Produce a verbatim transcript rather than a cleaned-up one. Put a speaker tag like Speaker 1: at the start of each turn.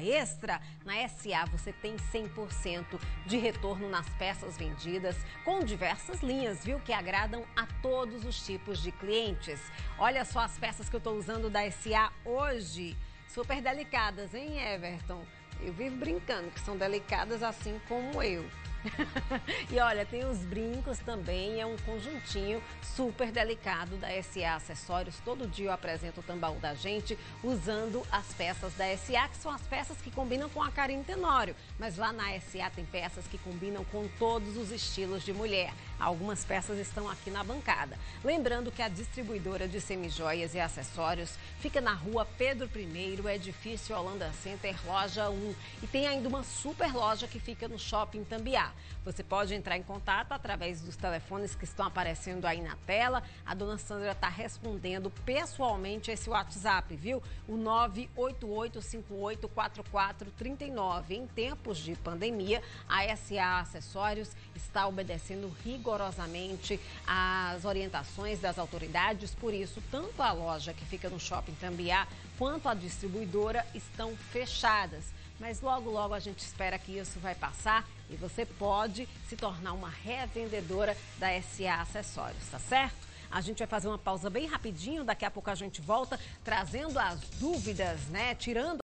Speaker 1: extra? Na S A você tem cem por cento de retorno nas peças vendidas, com diversas linhas, viu? Que agradam a todos os tipos de clientes. Olha só as peças que eu estou usando da S A hoje. Super delicadas, hein, Everton? Eu vivo brincando que são delicadas assim como eu. E olha, tem os brincos também, é um conjuntinho super delicado da S A Acessórios. Todo dia eu apresento o Tambaú da gente usando as peças da S A, que são as peças que combinam com a Karine Tenório. Mas lá na S A tem peças que combinam com todos os estilos de mulher. Algumas peças estão aqui na bancada. Lembrando que a distribuidora de semijoias e acessórios fica na rua Pedro I, edifício Holanda Center, loja um. E tem ainda uma super loja que fica no Shopping Tambiá. Você pode entrar em contato através dos telefones que estão aparecendo aí na tela. A dona Sandra está respondendo pessoalmente esse WhatsApp, viu? O nove oito oito cinco oito quatro quatro três nove. Em tempos de pandemia, a S A Acessórios está obedecendo rigorosamente às orientações das autoridades. Por isso, tanto a loja que fica no Shopping Tambiá quanto a distribuidora estão fechadas. Mas logo, logo a gente espera que isso vai passar e você pode se tornar uma revendedora da S A Acessórios, tá certo? A gente vai fazer uma pausa bem rapidinho, daqui a pouco a gente volta trazendo as dúvidas, né? Tirando